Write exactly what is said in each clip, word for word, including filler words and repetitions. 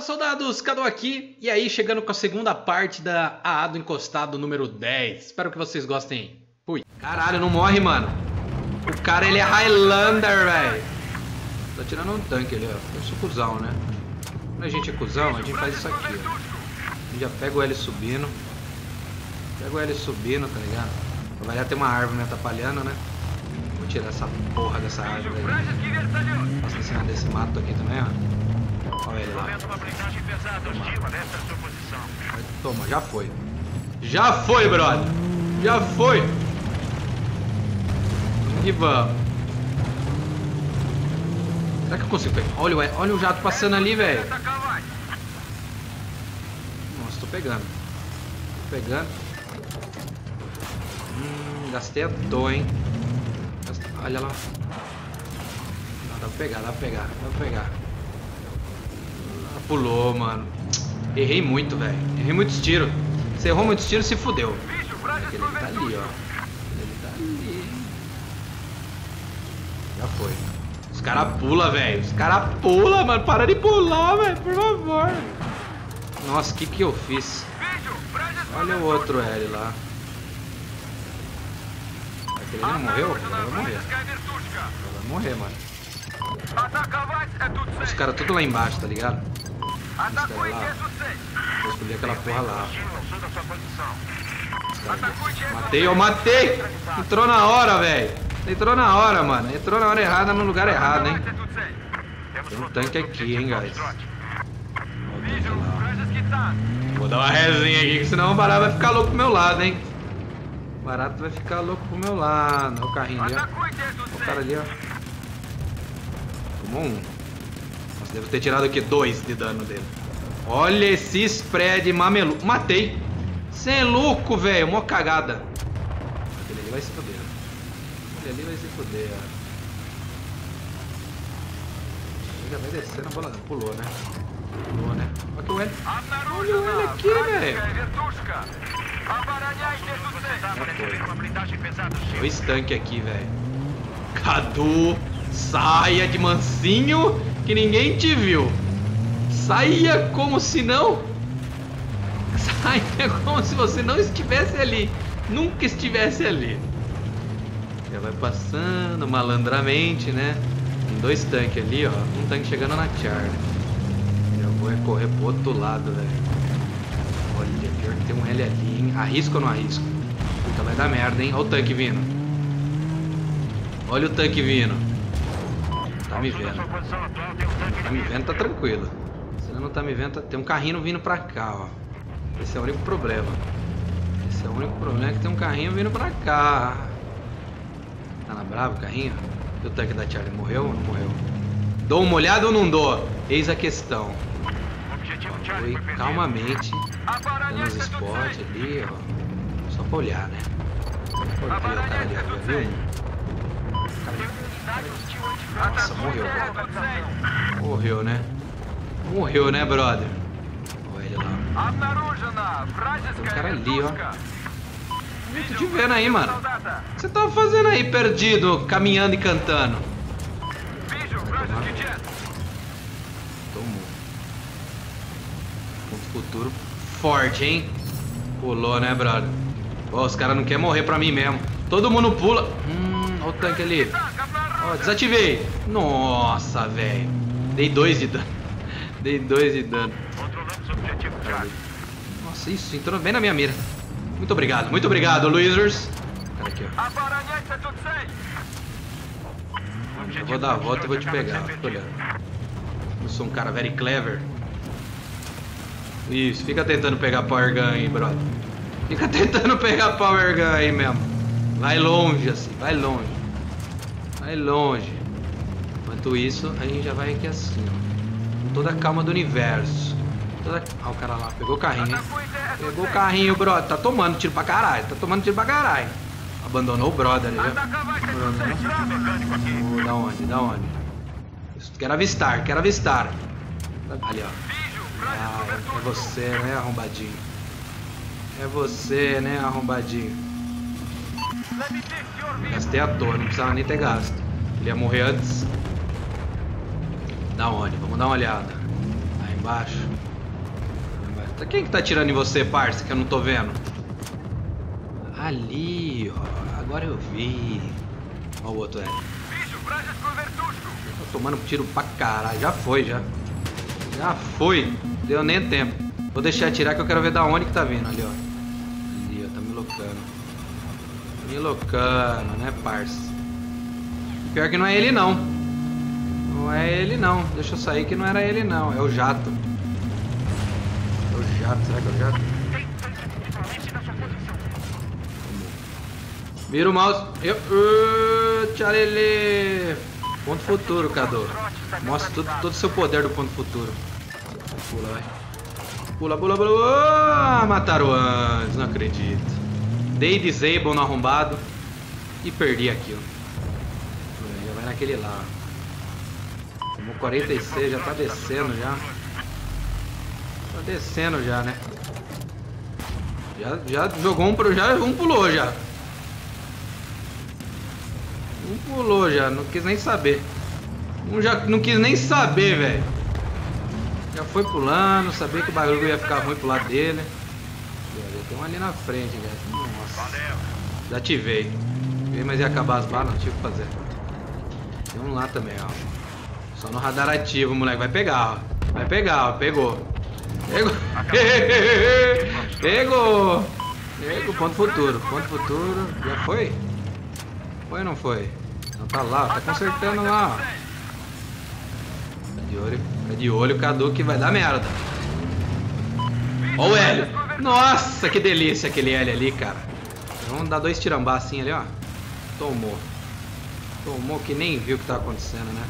soldados, Cadu aqui, e aí chegando com a segunda parte da A A do Encostado número dez. Espero que vocês gostem. Fui. Caralho, não morre, mano. O cara, ele é Highlander, velho. Tô tirando um tanque ali, ó. Eu sou cuzão, né? Quando a gente é cuzão, a gente faz isso aqui, ó. A gente já pega o L subindo. Pega o L subindo, tá ligado? Vai já ter uma árvore me atrapalhando, né? Vou tirar essa porra dessa árvore aí. Passa em cima desse mato aqui também, ó. Olha ele lá. Toma. Toma, já foi. Já foi, brother. Já foi. E vamos. Será que eu consigo pegar? Olha, olha o jato passando ali, velho. Nossa, tô pegando. Tô pegando. Hum, gastei à toa, hein. Gastei... Olha lá. Dá pra pegar, dá pra pegar, dá pra pegar. Pulou, mano. Errei muito, velho. Errei muitos tiros. Você errou muitos tiros, se fudeu. Aquele ali tá ali, ó. Ele tá ali. Já foi. Os caras pulam, velho. Os caras pulam, mano. Para de pular, velho. Por favor. Nossa, o que que eu fiz? Olha o outro L lá. Aquele ali não morreu? Ele vai morrer. Ele vai morrer, mano. Os caras tudo lá embaixo, tá ligado? Os caras lá. Vou escolher aquela porra lá. Matei, eu matei! Entrou na hora, velho. Entrou na hora, mano. Entrou na hora errada, no lugar errado, hein? Tem um tanque aqui, hein, guys. Vou dar uma resinha aqui, que senão o barato vai ficar louco pro meu lado, hein? O barato vai ficar louco pro meu lado. Olha o carrinho ali, ó. O cara ali, ó. Tomou um. Nossa, devo ter tirado aqui dois de dano dele. Olha esse spread mameluco. Matei. Cê é louco, velho. Mó cagada. Aquele ali vai se foder. Aquele ali vai se foder. Ele já vai descendo a bola. Pulou, né? Pulou, né? Olha que o L. Olha o L aqui, velho. Dois tanques aqui, velho. Cadu. Saia de mansinho que ninguém te viu. Saia como se não. Saia como se você não estivesse ali. Nunca estivesse ali. Já vai passando malandramente, né? Tem dois tanques ali, ó. Um tanque chegando na Charlie. Eu vou correr pro outro lado, velho. Olha, pior que tem um L ali, hein? Arrisco ou não arrisco? Puta, vai dar merda, hein? Olha o tanque vindo. Olha o tanque vindo. Tá me vendo. Tá me vendo, tá tranquilo. Se ele não tá me vendo, tá... tem um carrinho vindo pra cá, ó. Esse é o único problema. Esse é o único problema, é que tem um carrinho vindo pra cá. Tá na brava o carrinho? E o tanque da Charlie morreu ou não morreu? Dou uma olhada ou não dou? Eis a questão. Ó, foi calmamente dando os spots ali, ó. Só pra olhar, né? Só pra olhar o cara ali, ó. Viu? Nossa, morreu, brother. Morreu, né? Morreu, né, brother? Olha ele lá. Tem um cara ali, ó. Eu tô te vendo aí, mano. O que você tava fazendo aí, perdido, caminhando e cantando? Tomou. Um futuro forte, hein? Pulou, né, brother? Pô, os caras não querem morrer pra mim mesmo. Todo mundo pula. Hum, olha o tanque ali. Ó, desativei. Nossa, velho. Dei dois de dano. Dei dois de dano. Nossa, isso entrou bem na minha mira. Muito obrigado, muito obrigado, Luizers. Cara aqui, ó. Eu vou dar a volta e vou te pegar. Fica olhando. Eu sou um cara very clever. Isso, fica tentando pegar Power Gun aí, brother. Fica tentando pegar Power Gun aí mesmo. Vai longe, assim, vai longe. Vai longe. Enquanto isso, a gente já vai aqui assim, ó. Com toda a calma do universo. Toda... Ah, o cara lá pegou o carrinho, hein? Pegou o carrinho, brother. Tá tomando tiro pra caralho. Tá tomando tiro pra caralho. Abandonou o brother ali, ó. Oh, da onde? Da onde? Quero avistar, quero avistar. Ali, ó. Ah, é você, né, arrombadinho? É você, né, arrombadinho? Gastei à toa, não precisava nem ter gasto. Ele ia morrer antes. Da onde? Vamos dar uma olhada. Lá embaixo. Quem que tá atirando em você, parça, que eu não tô vendo? Ali, ó. Agora eu vi. Ó o outro, é. Tô tomando tiro pra caralho. Já foi, já. Já foi. Deu nem tempo. Vou deixar atirar que eu quero ver da onde que tá vindo. Ali, ó. Ali, ó. Tá me locando. Me locando, né, parça? Pior que não é ele, não. Não é ele, não. Deixa eu sair que não era ele, não. É o jato. É o jato. Será que é o jato? Vira o mouse. Eu... Uh, tchalele. Ponto futuro, Cadu. Mostra todo, todo o seu poder do ponto futuro. Pula, vai. Pula, pula, pula. Ah, mataram antes. Não acredito. Dei disable no arrombado. E perdi aquilo. Já vai naquele lá. Tomou quarenta e seis. Já tá descendo já. Tá descendo já, né? Já, já jogou um pro... Já um pulou já. Um pulou já, não quis nem saber. Um já não quis nem saber, velho. Já foi pulando, sabia que o bagulho ia ficar ruim pro lado dele. Tem um ali na frente, velho. Nossa. Desativei. Mas ia acabar as balas, não tive o que fazer. Tem um lá também, ó. Só no radar ativo, moleque. Vai pegar, ó. Vai pegar, ó. Pegou. Pegou. Pegou. Pegou. Ponto futuro. Ponto futuro. Já foi? Foi ou não foi? Não, tá lá, tá consertando lá, ó. Tá de olho, tá de olho, Cadu, que vai dar merda. Ó o Hélio. Nossa, que delícia aquele Hélio ali, cara. Vamos dar dois tirambá assim ali, ó. Tomou. Tomou que nem viu o que tá acontecendo, né?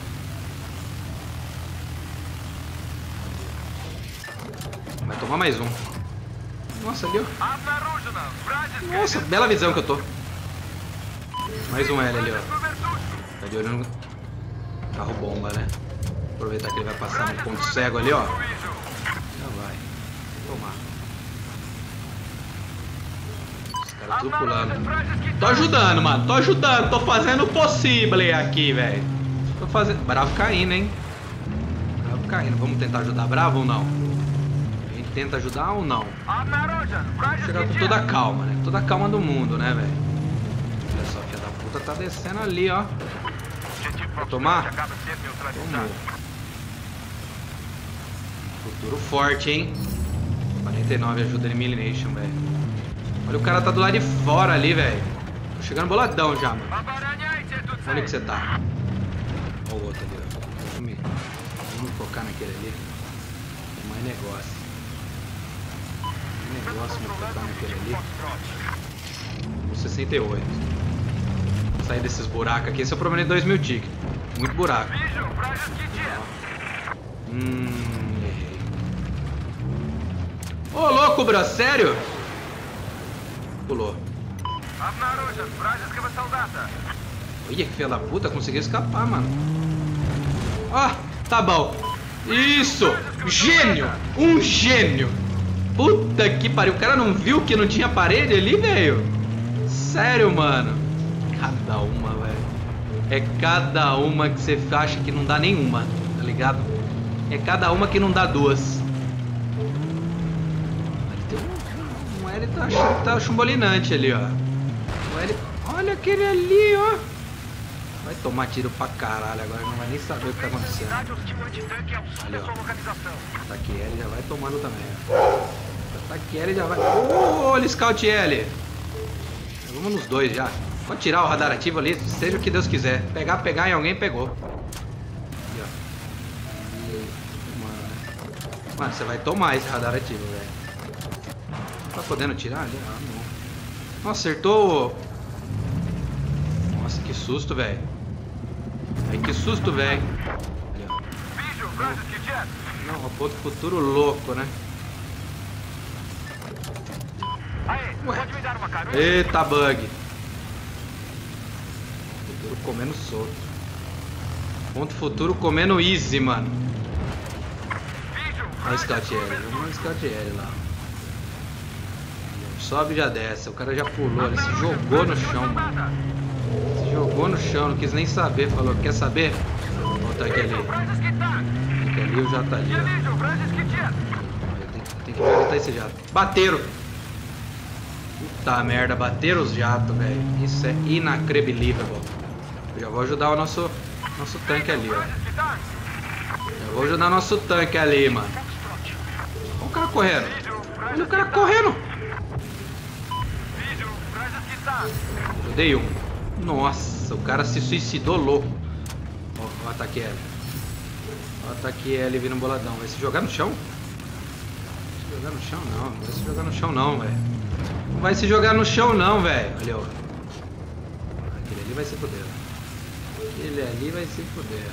Vai tomar mais um. Nossa, ali, ó. Nossa, bela visão que eu tô. Mais um L ali, ó. Tá de olho no carro bomba, né? Aproveitar que ele vai passar no ponto cego ali, ó. Já vai. Tomar. Os caras tudo pulando. Tô ajudando, mano. Tô ajudando. Tô fazendo o possível aqui, velho. Tô fazendo... Bravo caindo, hein? Bravo caindo. Vamos tentar ajudar Bravo ou não? A gente tenta ajudar ou não? Chegar com toda a calma, né? Toda a calma do mundo, né, velho? Olha só, filha da puta tá descendo ali, ó. Vai tomar? Tomou. Futuro forte, hein? quarenta e nove ajuda Elimination, velho. Olha, o cara tá do lado de fora ali, velho. Tô chegando boladão já, mano. Olha que você tá. Olha o outro ali, ó. Vamos, vamos focar naquele ali. Tem mais negócio. Tem negócio, vamos focar naquele ali. sessenta e oito. Sair desses buracos aqui. Esse é o problema de dois mil tickets. Muito buraco. Hum, errei. Ô, louco, bro, sério? Pulou. Olha que filha da puta, conseguiu escapar, mano. Ah, tá bom. Isso! Gênio! Um gênio! Puta que pariu. O cara não viu que não tinha parede ali, velho? Sério, mano. Cada uma, velho. É cada uma que você acha que não dá nenhuma, tá ligado? É cada uma que não dá duas. Ali tem um, um L tá, tá chumbolinante ali, ó. O L, olha aquele ali, ó. Vai tomar tiro pra caralho agora, não vai nem saber o que tá acontecendo. Ali, ó. Ataque L já vai tomando também, ó. Ataque L já vai. Ô, olha o Scout L. Vamos nos dois já. Pode tirar o radar ativo ali, seja o que Deus quiser. Pegar, pegar em alguém, pegou. Aqui, ó. Mano, Mano, você vai tomar esse radar ativo, velho. Tá podendo tirar ali? Ah, não. Nossa, acertou. Nossa, que susto, velho. Ai, que susto, velho. Não, o ponto futuro louco, né? Ué. Eita, bug. Futuro comendo solto. Ponto futuro comendo easy, mano. Olha o Scout L. Vamos no Scout L lá. Sobe e já desce. O cara já pulou. Ele se jogou no chão, mano. Se jogou no chão. Não quis nem saber. Falou, quer saber? Volta aqui ali. Aqui ali o já tá ali, ó. Tem que ver onde tá esse jato. Bateram! Puta merda, bateram os jatos, velho. Isso é inacreditável. Eu já vou ajudar o nosso, nosso tanque ali, ó. Já vou ajudar o nosso tanque ali, mano. Olha o cara correndo. Olha o cara correndo. Ajudei um. Nossa, o cara se suicidou louco. Ó, o ataque L. O ataque L vindo boladão. Vai se jogar no chão? Vai se jogar no chão não. Não vai se jogar no chão não, velho. Não vai se jogar no chão não, velho. Olha, ó. Aquele ali vai se foder. Aquele ali vai se foder.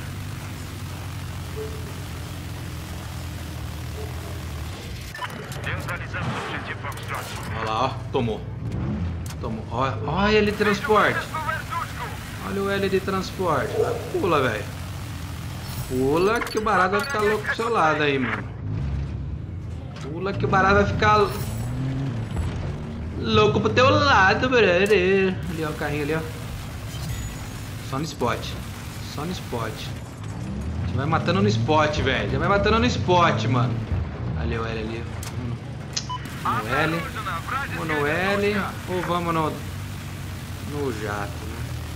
Olha lá, ó. Tomou. Tomou. Olha, olha ele de transporte. Olha o L de transporte. Pula, velho. Pula que o barato vai ficar louco pro seu lado aí, mano. Pula que o barato vai ficar louco pro teu lado, brother. Ali, ó, o carrinho ali, ó. Só no spot. Só no spot. A gente vai matando no spot, velho. Já vai matando no spot, mano. Ali o L ali. Vamos no L. Vamos no L. Ou vamos no... no jato, né?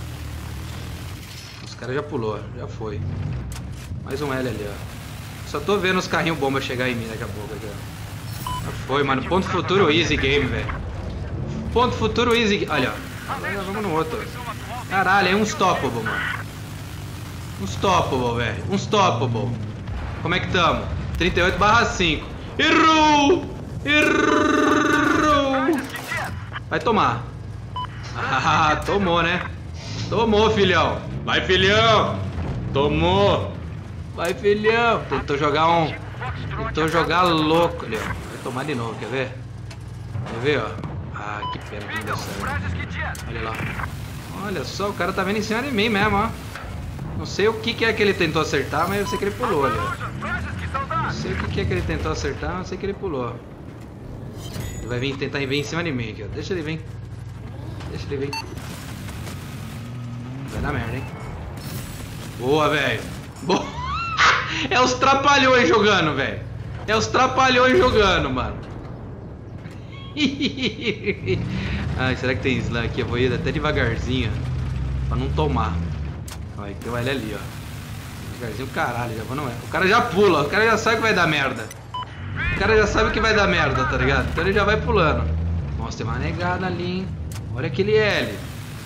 Os caras já pulou. Já foi. Mais um L ali, ó. Só tô vendo os carrinhos bomba chegar em mim daqui a pouco. Aqui, ó. Já foi, mano. Ponto futuro easy game, velho. Ponto futuro easy... Olha, ó. Agora vamos no outro. Caralho, é um stoppable, mano. Um stoppable, velho. Um stoppable. Como é que tamo? trinta e oito barra cinco. Errou! Errou! Vai tomar. Ah, tomou, né? Tomou, filhão. Vai, filhão. Tomou. Vai, filhão. Tentou jogar um... Tentou jogar louco ali, ó. Vai tomar de novo, quer ver? Quer ver, ó? Ah, que pena que não deu certo. Olha lá. Olha só, o cara tá vindo em cima de mim mesmo, ó. Não sei o que, que é que ele tentou acertar, mas eu sei que ele pulou ali, ó. Não sei o que, que é que ele tentou acertar, mas eu sei que ele pulou. Ele vai vir tentar vir em cima de mim aqui, ó. Deixa ele vir. Deixa ele vir. Vai dar merda, hein? Boa, velho. Boa. É os trapalhões jogando, velho. É os trapalhões jogando, mano. Ai, será que tem slam aqui? Eu vou ir até devagarzinho pra não tomar. Olha, tem o L ali, ó. Devagarzinho, caralho, já vou não é. O cara já pula, o cara já sabe que vai dar merda. O cara já sabe que vai dar merda, tá ligado? Então ele já vai pulando. Nossa, tem uma negada ali, hein? Olha aquele L.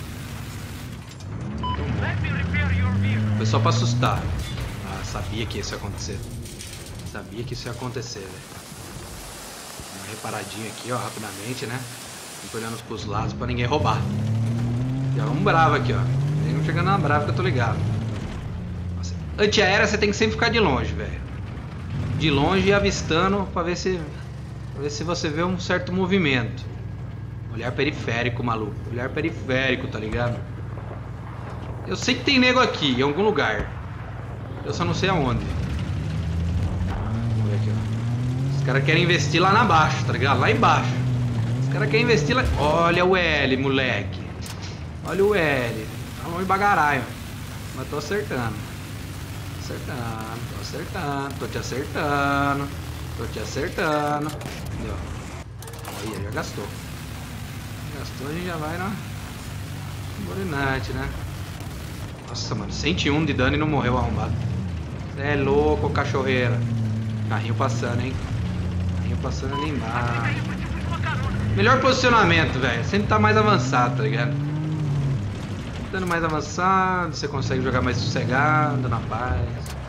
Foi só pra assustar. Ah, sabia que isso ia acontecer. Sabia que isso ia acontecer, velho. Uma reparadinha aqui, ó, rapidamente, né? Fico olhando pros lados pra ninguém roubar. Já vamos bravo aqui, ó. Vamos chegando na brava que eu tô ligado. Nossa. Antiaérea você tem que sempre ficar de longe, velho. De longe e avistando pra ver se... Pra ver se você vê um certo movimento. Olhar periférico, maluco. Olhar periférico, tá ligado? Eu sei que tem nego aqui, em algum lugar. Eu só não sei aonde. Vamos ver aqui, ó. Os caras querem investir lá na baixo, tá ligado? Lá embaixo. Os caras querem investir lá... Olha o L, moleque. Olha o L. Tá longe bagaralho. Mas tô acertando. Acertando, tô acertando. Tô te acertando. Tô te acertando. Entendeu? Aí, já gastou. Gastou, a gente já vai na... Borinate, né? Nossa, mano. cento e um de dano e não morreu arrombado. Cê é louco, cachorreira. Carrinho passando, hein? Carrinho passando ali embaixo. Melhor posicionamento, velho. Sempre tá mais avançado, tá ligado? Dando mais avançado, você consegue jogar mais sossegado, na paz.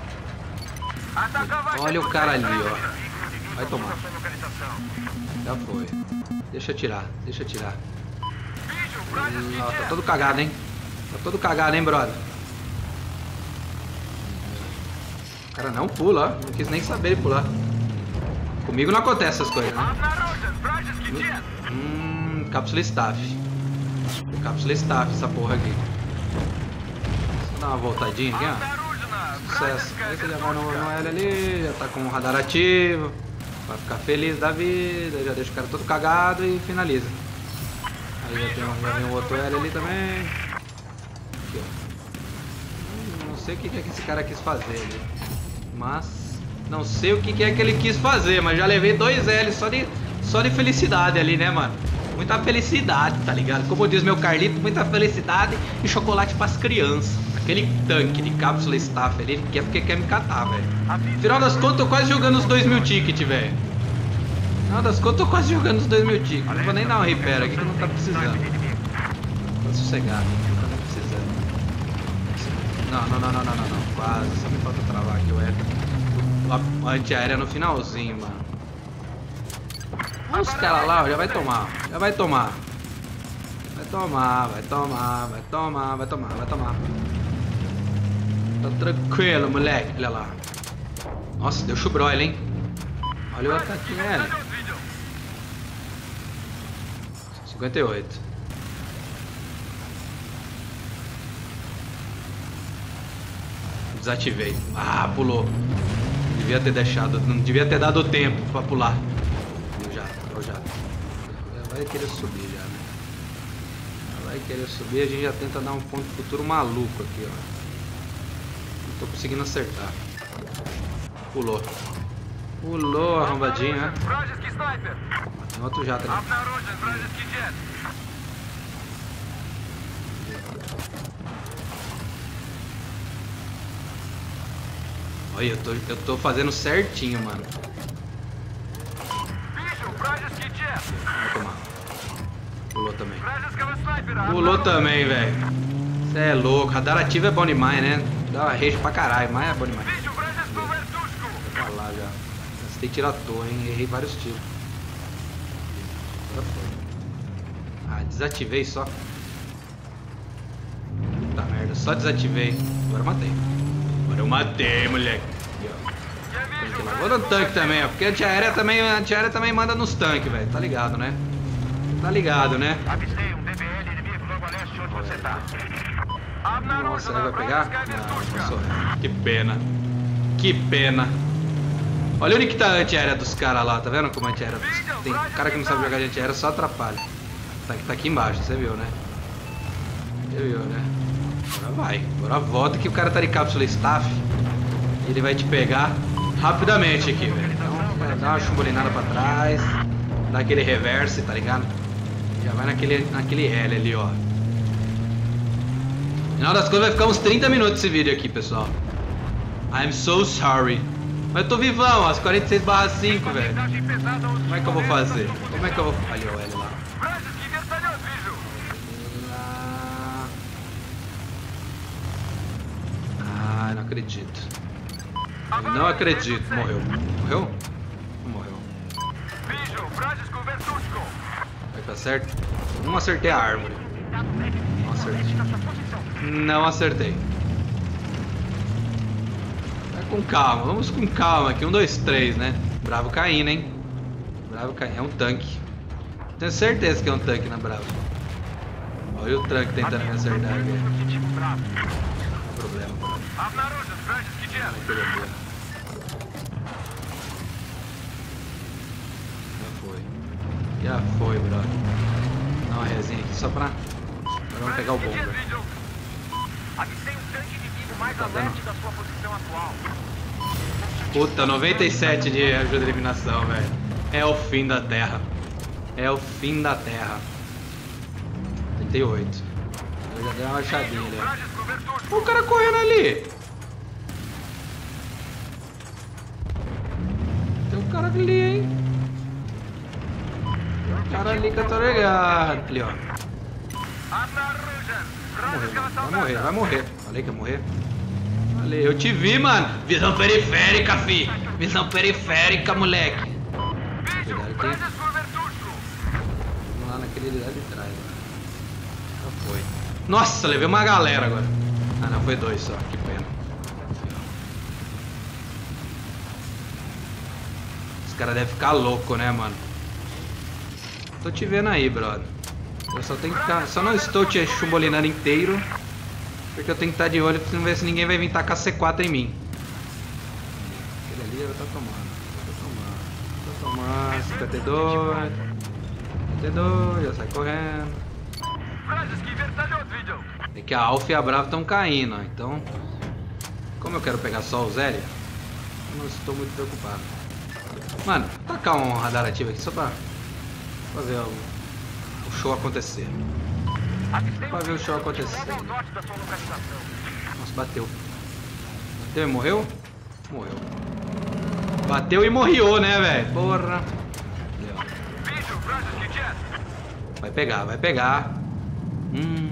Olha o cara ali, ó. Vai tomar. Já foi. Deixa eu tirar, deixa eu tirar. Hum, ó, tá todo cagado, hein? Tá todo cagado, hein, brother? O cara não pula, ó. Não quis nem saber ele pular. Comigo não acontece essas coisas, né? Hum, cápsula staff. Cápsula staff, essa porra aqui. Só dar uma voltadinha aqui, ó. Sucesso. Aí você já vai no, no L ali, já tá com o radar ativo. Vai ficar feliz da vida, já deixa o cara todo cagado e finaliza. Aí já, tem, já vem o outro L ali também. Aqui, ó. Não sei o que é que esse cara quis fazer ali. Mas Não sei o que, que é que ele quis fazer, mas já levei dois L só de, só de felicidade ali, né, mano? Muita felicidade, tá ligado? Como diz meu Carlito, muita felicidade e chocolate pras crianças. Aquele tanque de cápsula staff ali, ele quer porque quer me catar, velho. Afinal das contas, eu tô quase jogando os dois mil tickets, velho. Afinal das contas, eu tô quase jogando os dois mil tickets. Não vou nem dar um repair aqui que não tá precisando. Tô sossegado, não tá nem precisando. Não, não, não, não, não, não, não. Quase, só me falta travar aqui o L. O antiaérea no finalzinho, mano. Olha os caras lá, ó, já vai tomar. Já vai tomar. Vai tomar, vai tomar, vai tomar, vai tomar, vai tomar. Tá tranquilo, moleque. Olha lá. Nossa, deu chubroil, hein? Olha o ataque, velho. cinquenta e oito. Desativei. Ah, pulou. Devia ter deixado, não devia ter dado tempo pra pular. Eu já, eu já. Vai querer subir já, né? Vai querer subir, a gente já tenta dar um ponto futuro maluco aqui, ó. Não tô conseguindo acertar. Pulou. Pulou, arrombadinho, né? Tem outro jato ali. Olha, eu tô, eu tô fazendo certinho, mano. Vai tomar. Pulou também. Pulou também, velho. Cê é louco. Radar ativo é bom demais, né? Dá uma rage pra caralho, mas é bom demais. Vai pra lá já. Gastei tiro à toa, hein? Errei vários tiros. Agora foi. Ah, desativei só. Puta merda, só desativei. Agora eu matei. Agora eu matei, moleque. Vou no tanque também, ó. Porque a antiaérea também, a antiaérea também manda nos tanques, velho. Tá ligado, né? Tá ligado, né? Avistei um D V L inimigo logo a leste onde você tá. Nossa, ele vai pegar? Não, não sou. Que pena. Que pena. Olha onde que tá a antiaérea dos caras lá, tá vendo como a antiaérea dos... Tem cara que não sabe jogar de antiaérea, só atrapalha. Tá, tá aqui embaixo, você viu, né? Você viu, né? Agora vai. Agora volta que o cara tá de cápsula staff. E ele vai te pegar rapidamente aqui, velho. Então, dá uma chumbolinada pra trás. Dá aquele reverse, tá ligado? Já vai naquele, naquele L ali, ó. No final das contas vai ficar uns trinta minutos esse vídeo aqui, pessoal. I'm so sorry. Mas eu tô vivão, às quarenta e seis barra cinco, velho. Como é que eu vou fazer? Como é que eu vou... Ali, o L lá. Ah, não acredito. Eu não acredito. Morreu. Morreu? Não morreu. Vai ficar certo? Não acertei a árvore. Não acertei. Não acertei. Vai com calma. Vamos com calma aqui. Um, dois, três, né? Bravo caindo, hein? Bravo caindo. É um tanque. Tenho certeza que é um tanque na Bravo. Olha o tanque tentando me acertar aqui. Não tem problema. Já foi. Já foi, brother. Dá uma resinha aqui só pra... Agora vamos pegar o bomber. Avistei um tanque inimigo mais a leste da sua posição atual. Puta, noventa e sete de ajuda de eliminação, velho. É o fim da terra. É o fim da terra. trinta e oito. Eu já dei uma machadinha ali. Ó. O cara correndo ali. Tem um cara ali, hein? Tem um cara ali que eu tô ligado. Ali, ó. Vai morrer, vai morrer, vai morrer. Falei que ia morrer. Falei, eu te vi, mano. Visão periférica, fi. Visão periférica, moleque. Cuidado aqui. Vamos lá naquele lá de trás, mano. Já foi. Nossa, levei uma galera agora. Ah, não, foi dois só. Que pena. Os caras devem ficar loucos, né, mano? Tô te vendo aí, brother. Eu só tenho que ficar... Só não estou te chumbolinando inteiro. Porque eu tenho que estar de olho pra não ver se ninguém vai vir tacar C quatro em mim. Aquele ali já tá tomando. Já tá tomando. Já tá tomando. cinquenta e dois. cinquenta e dois. Já sai correndo. É que a Alfa e a Bravo estão caindo, ó. Então... Como eu quero pegar só o Zélia, não estou muito preocupado. Mano, vou tacar um radar ativo aqui só pra fazer o, o show acontecer. Pra ver o show acontecer. Nossa, bateu. Bateu e morreu? Morreu. Bateu e morreu, né, velho? Porra. Vai pegar, vai pegar. Hum.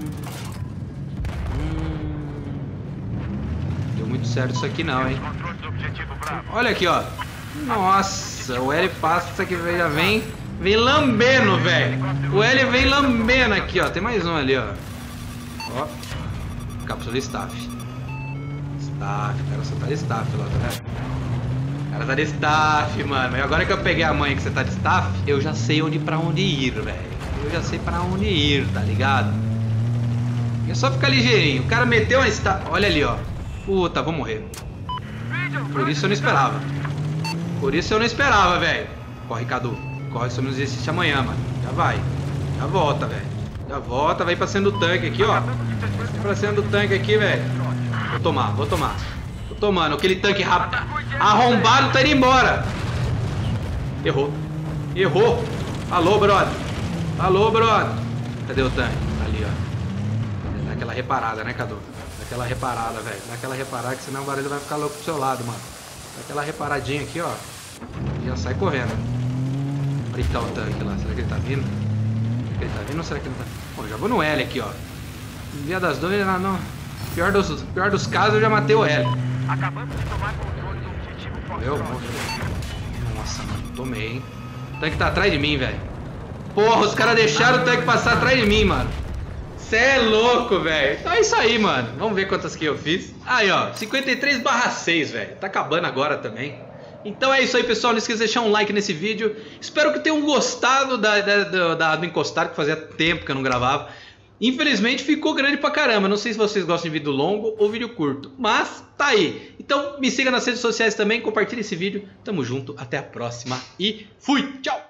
Hum. Deu muito certo isso aqui não, hein? Olha aqui, ó. Nossa, o L passa que já vem, vem lambendo, velho. O L vem lambendo aqui, ó. Tem mais um ali, ó. Ó. Cápsula staff. Staff, cara, você tá de staff lá, tá vendo? O cara tá de staff, mano. E agora que eu peguei a manha que você tá de staff, eu já sei onde pra onde ir, velho. Eu já sei pra onde ir, tá ligado? É só ficar ligeirinho. O cara meteu uma staff. Olha ali, ó. Puta, vou morrer. Por isso eu não esperava. Por isso eu não esperava, velho. Corre, Cadu. Corre, se eu não existe amanhã, mano. Já vai. Já volta, velho. Já volta, vai pra cima do tanque aqui, ó. Vai pra cima do tanque aqui, velho. Vou tomar, vou tomar. Tô tomando. Aquele tanque rápido. Arrombado tá indo embora. Errou. Errou. Alô, brother. Alô, brother. Cadê o tanque? Ali, ó. Dá aquela reparada, né, Cadu? Dá aquela reparada, velho. Dá aquela reparada que senão o barulho vai ficar louco pro seu lado, mano. Dá aquela reparadinha aqui, ó. E já sai correndo. Onde que tá o tanque lá? Será que ele tá vindo? Será que ele tá vindo ou será que ele não tá? Bom, já vou no L aqui, ó. Via das dores, não, não. Pior dos, pior dos casos, eu já matei o L. Acabamos de tomar controle do objetivo. Morreu? Morreu. Nossa, mano. Tomei, hein. O tanque tá atrás de mim, velho. Porra, os caras deixaram o tanque passar atrás de mim, mano. Cê é louco, velho. Então é isso aí, mano. Vamos ver quantas que eu fiz. Aí, ó. cinquenta e três barra seis, velho. Tá acabando agora também. Então é isso aí, pessoal. Não esqueça de deixar um like nesse vídeo. Espero que tenham gostado da, da, da, da, do encostar, que fazia tempo que eu não gravava. Infelizmente ficou grande pra caramba. Não sei se vocês gostam de vídeo longo ou vídeo curto. Mas tá aí. Então me siga nas redes sociais também. Compartilhe esse vídeo. Tamo junto. Até a próxima. E fui. Tchau.